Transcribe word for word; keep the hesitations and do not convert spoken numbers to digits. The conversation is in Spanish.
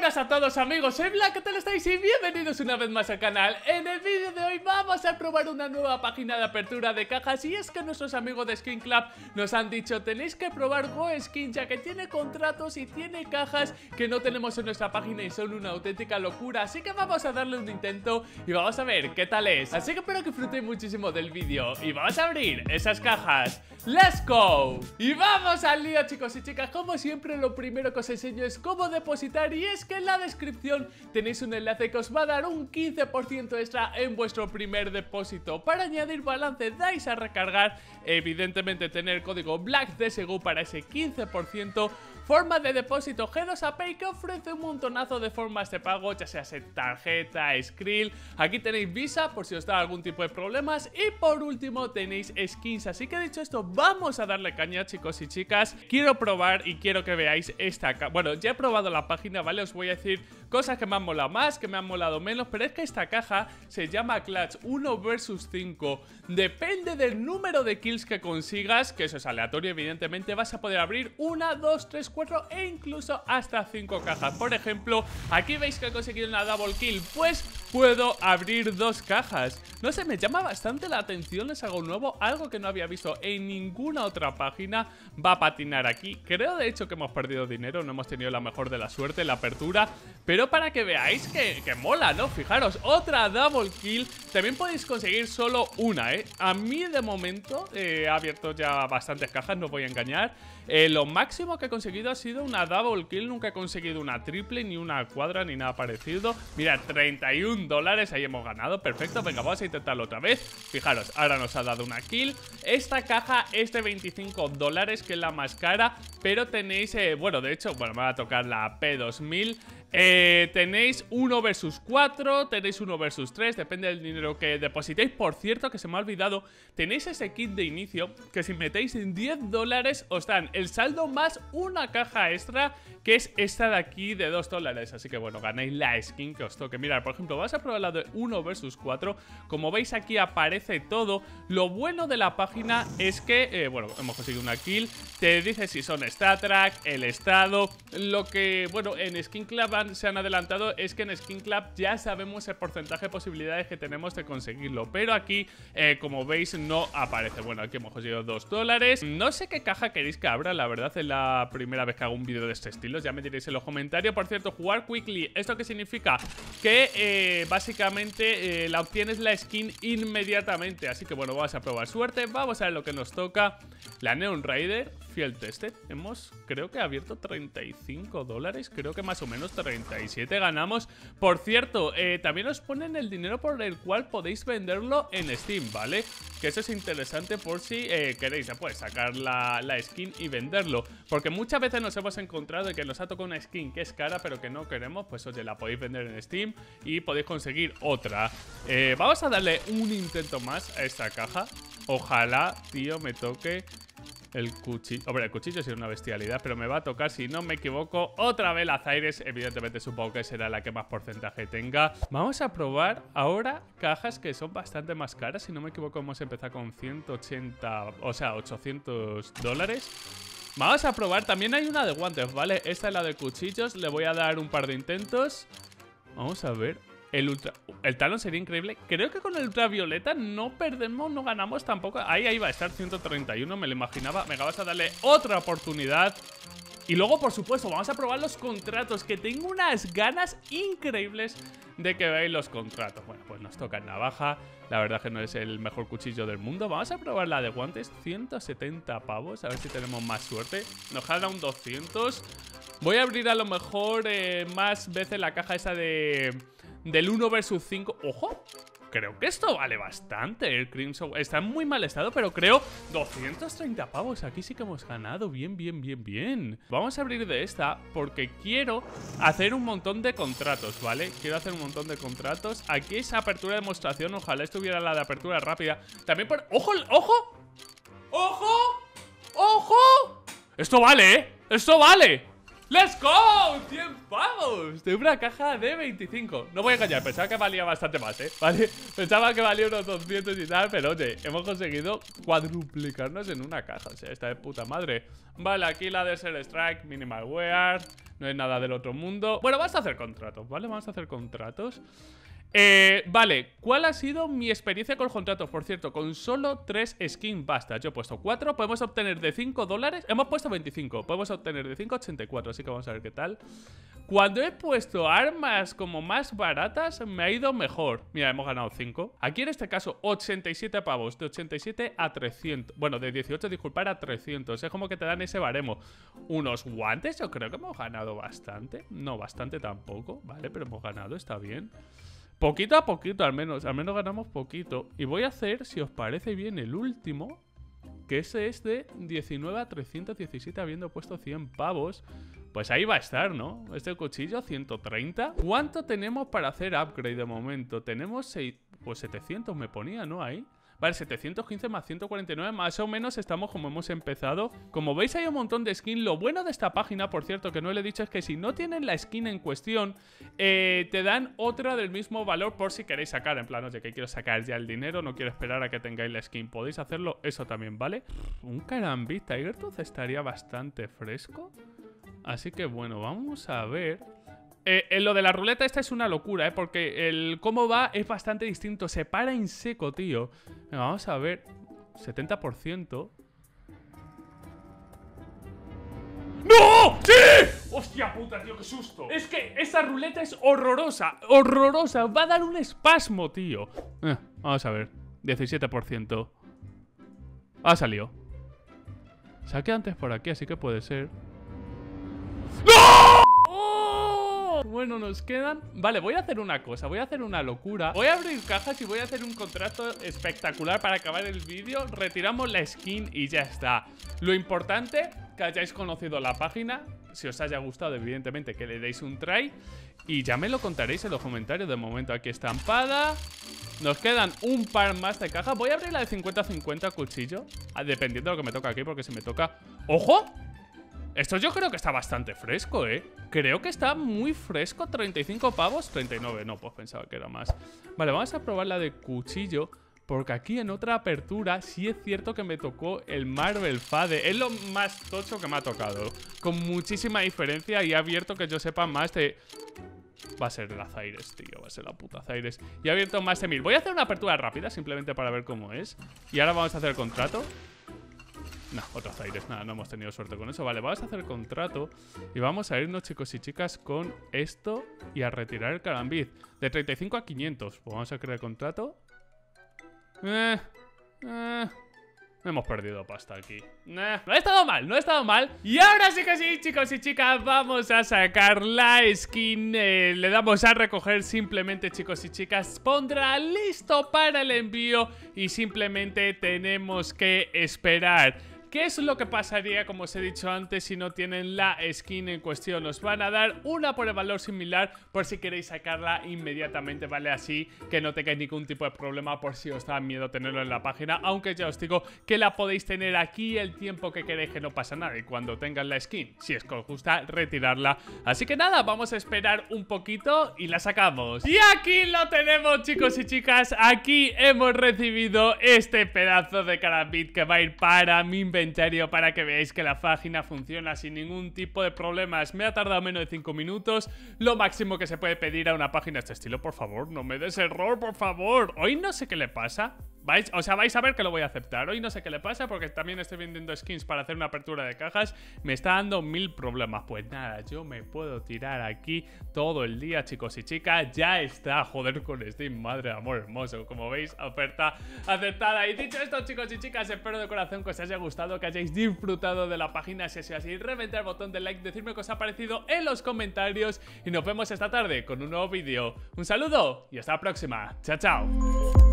buenas a todos amigos, soy Black, ¿qué tal estáis? Y bienvenidos una vez más al canal. En el vídeo de hoy vamos a probar una nueva página de apertura de cajas. Y es que nuestros amigos de Skin Club nos han dicho: tenéis que probar GoSkin, ya que tiene contratos y tiene cajas que no tenemos en nuestra página y son una auténtica locura. Así que vamos a darle un intento y vamos a ver qué tal es. Así que espero que disfrutéis muchísimo del vídeo y vamos a abrir esas cajas. ¡Let's go! Y vamos al lío, chicos y chicas. Como siempre, lo primero que os enseño es cómo depositar, y es que en la descripción tenéis un enlace que os va a dar un quince por ciento extra en vuestro primer depósito. Para añadir balance dais a recargar, evidentemente tener el código BLACKDSGU para ese quince por ciento. Forma de depósito G dos A Pay, que ofrece un montonazo de formas de pago, ya sea tarjeta, Skrill. Aquí tenéis Visa por si os da algún tipo de problemas. Y por último tenéis skins. Así que dicho esto, vamos a darle caña, chicos y chicas. Quiero probar y quiero que veáis esta caja. Bueno, ya he probado la página, ¿vale? Os voy a decir cosas que me han molado más, que me han molado menos. Pero es que esta caja se llama Clutch uno versus cinco. Depende del número de kills que consigas, que eso es aleatorio evidentemente, vas a poder abrir una, dos, tres, cuatro e incluso hasta cinco cajas. Por ejemplo, aquí veis que he conseguido una double kill, pues puedo abrir dos cajas. No sé, me llama bastante la atención, es algo nuevo, algo que no había visto en ninguna otra página. Va a patinar aquí. Creo de hecho que hemos perdido dinero, no hemos tenido la mejor de la suerte en la apertura, pero para que veáis que, que mola, ¿no? Fijaros, otra double kill. También podéis conseguir solo una, ¿eh? A mí de momento eh, he abierto ya bastantes cajas, no os voy a engañar. eh, Lo máximo que he conseguido ha sido una double kill, nunca he conseguido una triple, ni una cuadra, ni nada parecido. Mira, treinta y un dólares, ahí hemos ganado, perfecto. Venga, vamos a intentarlo otra vez. Fijaros, ahora nos ha dado una kill. Esta caja es de veinticinco dólares, que es la más cara, pero tenéis, eh, bueno, de hecho, bueno, me va a tocar la P dos mil. Eh, tenéis uno versus cuatro, tenéis uno versus tres, depende del dinero que depositéis. Por cierto, que se me ha olvidado, tenéis ese kit de inicio que si metéis en diez dólares os dan el saldo más una caja extra, que es esta de aquí de dos dólares. Así que bueno, ganáis la skin que os toque. Mirad, por ejemplo, vas a probar la de uno versus cuatro. Como veis aquí aparece todo. Lo bueno de la página es que, eh, bueno, hemos conseguido una kill. Te dice si son StatTrack, el estado. Lo que, bueno, en Skin Club han, se han adelantado es que en Skin Club ya sabemos el porcentaje de posibilidades que tenemos de conseguirlo, pero aquí, eh, como veis, no aparece. Bueno, aquí hemos conseguido dos dólares. No sé qué caja queréis que abra, la verdad, es la primera vez que hago un vídeo de este estilo. Ya me diréis en los comentarios. Por cierto, jugar quickly, ¿esto qué significa? Que eh, básicamente eh, la obtienes la skin inmediatamente. Así que bueno, vamos a probar suerte. Vamos a ver lo que nos toca. La Neon Rider Field Tested. Hemos, creo que abierto treinta y cinco dólares. Creo que más o menos treinta y siete ganamos. Por cierto, eh, también os ponen el dinero por el cual podéis venderlo en Steam, ¿vale? Que eso es interesante por si eh, queréis después sacar la, la skin y venderlo. Porque muchas veces nos hemos encontrado de que nos ha tocado una skin que es cara pero que no queremos. Pues oye, la podéis vender en Steam y podéis conseguir otra. eh, Vamos a darle un intento más a esta caja. Ojalá, tío, me toque el cuchillo. Hombre, el cuchillo es una bestialidad, pero me va a tocar, si no me equivoco, otra vez la Zaires. Evidentemente supongo que será la que más porcentaje tenga. Vamos a probar ahora cajas que son bastante más caras. Si no me equivoco, hemos empezado con ciento ochenta, o sea, ochocientos dólares. Vamos a probar, también hay una de guantes, ¿vale? Esta es la de cuchillos, le voy a dar un par de intentos. Vamos a ver. El ultra, el talón sería increíble. Creo que con el ultravioleta no perdemos, no ganamos tampoco. Ahí, ahí va a estar ciento treinta y uno, me lo imaginaba. Venga, vamos a darle otra oportunidad. Y luego, por supuesto, vamos a probar los contratos, que tengo unas ganas increíbles de que veáis los contratos. Bueno, pues nos toca navaja. La verdad que no es el mejor cuchillo del mundo. Vamos a probar la de guantes, ciento setenta pavos. A ver si tenemos más suerte. Nos jala un doscientos. Voy a abrir a lo mejor eh, más veces la caja esa de... del uno versus cinco. ¡Ojo! Creo que esto vale bastante. El Crimson está en muy mal estado, pero creo doscientos treinta pavos. Aquí sí que hemos ganado. Bien, bien, bien, bien. Vamos a abrir de esta porque quiero hacer un montón de contratos, ¿vale? Quiero hacer un montón de contratos. Aquí es apertura de demostración. Ojalá estuviera la de apertura rápida. También por... ¡Ojo! ¡Ojo! ¡Ojo! ¡Ojo! Esto vale, ¿eh? ¡Esto vale! ¡Let's go! ¡Tiempo! pavos de una caja de veinticinco. No voy a engañar, pensaba que valía bastante más, ¿eh? ¿Vale? Pensaba que valía unos doscientos y tal, pero oye, hemos conseguido cuadruplicarnos en una caja. O sea, esta de puta madre. Vale, aquí la Desert Strike, Minimal Wear. No es nada del otro mundo. Bueno, vamos a hacer contratos, ¿vale? Vamos a hacer contratos. Eh, vale, ¿cuál ha sido mi experiencia con los contratos? Por cierto, con solo tres skins basta. Yo he puesto cuatro, podemos obtener de cinco dólares. Hemos puesto veinticinco, podemos obtener de cinco a ochenta y cuatro. Así que vamos a ver qué tal. Cuando he puesto armas como más baratas, me ha ido mejor. Mira, hemos ganado cinco. Aquí en este caso, ochenta y siete pavos. De ochenta y siete a trescientos. Bueno, de dieciocho, disculpar, a trescientos. Es como que te dan ese baremo. Unos guantes, yo creo que hemos ganado bastante. No, bastante tampoco. Vale, pero hemos ganado, está bien. Poquito a poquito, al menos. Al menos ganamos poquito. Y voy a hacer, si os parece bien, el último. Que ese es de diecinueve a trescientos diecisiete, habiendo puesto cien pavos. Pues ahí va a estar, ¿no? Este cuchillo, ciento treinta. ¿Cuánto tenemos para hacer upgrade de momento? Tenemos seis, pues setecientos me ponía, ¿no? Ahí. Vale, setecientos quince más ciento cuarenta y nueve, más o menos estamos como hemos empezado. Como veis hay un montón de skins. Lo bueno de esta página, por cierto, que no le he dicho, es que si no tienen la skin en cuestión, eh, te dan otra del mismo valor por si queréis sacar. En plan, oye, que quiero sacar ya el dinero, no quiero esperar a que tengáis la skin. Podéis hacerlo, eso también, ¿vale? Un Karambit Tiger Tooth estaría bastante fresco. Así que bueno, vamos a ver... Eh, en lo de la ruleta esta es una locura, ¿eh? Porque el cómo va es bastante distinto. Se para en seco, tío. Venga, vamos a ver. setenta por ciento. ¡No! ¡Sí! ¡Hostia puta, tío! ¡Qué susto! Es que esa ruleta es horrorosa. Horrorosa. Va a dar un espasmo, tío. Eh, vamos a ver. diecisiete por ciento. Ha salido. Saqué antes por aquí, así que puede ser. ¡No! Bueno, nos quedan... Vale, voy a hacer una cosa, voy a hacer una locura. Voy a abrir cajas y voy a hacer un contrato espectacular para acabar el vídeo. Retiramos la skin y ya está. Lo importante, que hayáis conocido la página. Si os haya gustado, evidentemente, que le deis un try. Y ya me lo contaréis en los comentarios. De momento aquí estampada. Nos quedan un par más de cajas. Voy a abrir la de cincuenta cincuenta cuchillo, dependiendo de lo que me toca aquí, porque si me toca... ¡Ojo! Esto yo creo que está bastante fresco, ¿eh? Creo que está muy fresco. treinta y cinco pavos, treinta y nueve. No, pues pensaba que era más. Vale, vamos a probar la de cuchillo, porque aquí en otra apertura sí es cierto que me tocó el Marvel Fade. Es lo más tocho que me ha tocado, con muchísima diferencia. Y he abierto, que yo sepa, más de... Va a ser la Zaires, tío, va a ser la puta Zaires. Y he abierto más de mil. Voy a hacer una apertura rápida, simplemente para ver cómo es. Y ahora vamos a hacer el contrato. No, otros Zaires, nada, no hemos tenido suerte con eso. Vale, vamos a hacer contrato y vamos a irnos, chicos y chicas, con esto y a retirar el Karambit. De treinta y cinco a quinientos. Pues vamos a crear el contrato. Eh, eh... Hemos perdido pasta aquí. Nah, no ha estado mal, no ha estado mal. Y ahora sí que sí, chicos y chicas, vamos a sacar la skin. eh, Le damos a recoger simplemente, chicos y chicas. Pondrá listo para el envío y simplemente tenemos que esperar. ¿Qué es lo que pasaría, como os he dicho antes, si no tienen la skin en cuestión? Os van a dar una por el valor similar por si queréis sacarla inmediatamente, ¿vale? Así que no tengáis ningún tipo de problema por si os da miedo tenerlo en la página. Aunque ya os digo que la podéis tener aquí el tiempo que queréis, que no pasa nada. Y cuando tengan la skin, si es que os gusta, retirarla. Así que nada, vamos a esperar un poquito y la sacamos. Y aquí lo tenemos, chicos y chicas. Aquí hemos recibido este pedazo de Karambit que va a ir para mi inventario, para que veáis que la página funciona sin ningún tipo de problemas. Me ha tardado menos de cinco minutos, lo máximo que se puede pedir a una página de este estilo. Por favor, no me des error, por favor. Hoy no sé qué le pasa. ¿Vais? O sea, vais a ver que lo voy a aceptar. Hoy no sé qué le pasa porque también estoy vendiendo skins para hacer una apertura de cajas. Me está dando mil problemas. Pues nada, yo me puedo tirar aquí todo el día, chicos y chicas. Ya está, joder con Steam, madre de amor hermoso. Como veis, oferta aceptada. Y dicho esto, chicos y chicas, espero de corazón que os haya gustado, que hayáis disfrutado de la página. Si ha sido así, reventar el botón de like, decirme qué os ha parecido en los comentarios. Y nos vemos esta tarde con un nuevo vídeo. Un saludo y hasta la próxima. Chao, chao.